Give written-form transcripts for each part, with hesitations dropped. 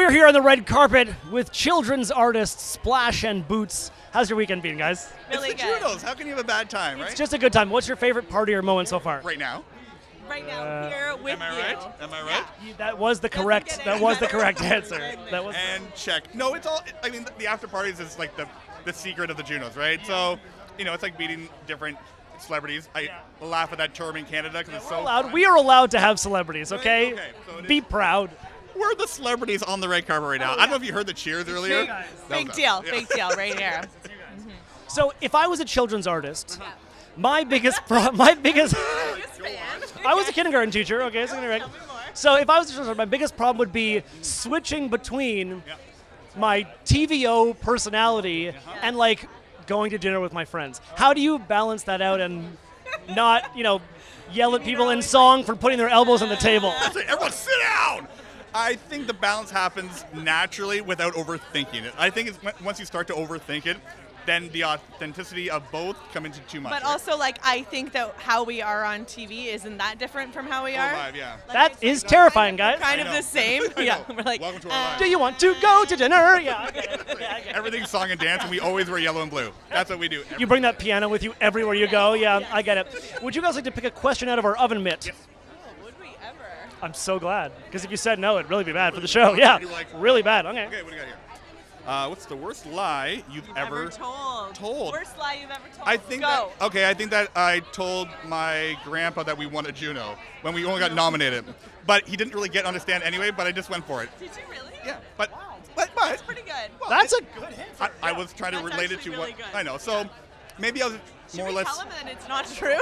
We're here on the red carpet with children's artists Splash and Boots. How's your weekend been, guys? Really it's the good. Junos. How can you have a bad time, right? It's just a good time. What's your favorite party or moment so far? Right now. Right now, here with Am I you. right? Am I right? That was the correct. That was the correct answer. That was. And check. No, it's all. I mean, the after parties is like the secret of the Junos, right? So, you know, it's like meeting different celebrities. I laugh at that term in Canada because it's so allowed. fun. We are allowed to have celebrities. Okay. Okay, so Be proud. We're the celebrities on the red carpet right now. I don't know if you heard the cheers earlier. Big deal. Big deal right here. So, if I was a children's artist, my biggest I was a kindergarten teacher. Okay, so kindergarten. So if I was a children's artist, my biggest problem would be switching between my TVO personality and like going to dinner with my friends. How do you balance that out and not, yell at people in song for putting their elbows on the table? Everyone sit down! I think the balance happens naturally without overthinking it. I think it's once you start to overthink it, then the authenticity of both come into too much. But also, I think that how we are on TV isn't that different from how we are. Live, yeah. That is terrifying, guys. Kind of the same. Yeah. We're like, welcome to our lives. Do you want to go to dinner? Yeah, I get it. Yeah, I get it. Everything's song and dance, and we always wear yellow and blue. That's what we do. You bring that piano with you everywhere you go? Yeah, I get it. Would you guys like to pick a question out of our oven mitt? Yes. oh, would we ever? I'm so glad. Because if you said no, it'd really be bad for the show. Yeah, really bad. Okay. Okay, what do you got here? What's the worst lie you've ever told? Worst lie you've ever told. I think I think that I told my grandpa that we won a Juno when we only got nominated. But he didn't really understand anyway, but I just went for it. Did you really? Yeah. But That's pretty good. well, That's a good hint. I was trying to That's relate it to actually what really good. I know. So maybe I was Should more or we less tell him that it's not true?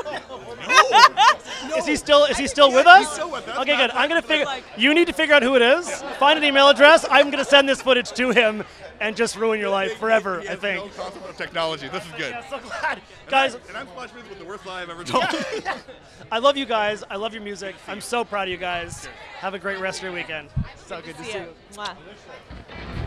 No. Is he still with us? He's still with us. Okay, good. I'm gonna figure. like- You need to figure out who it is. Find an email address. I'm gonna send this footage to him and just ruin your life forever. He I has think. no concept of technology. This is good. Yeah, so glad, guys. And I'm Splash Boots with the worst lie I've ever told. I love you guys. I love your music. I'm so proud of you guys. Have a great rest of your weekend. So good to see you. Mwah.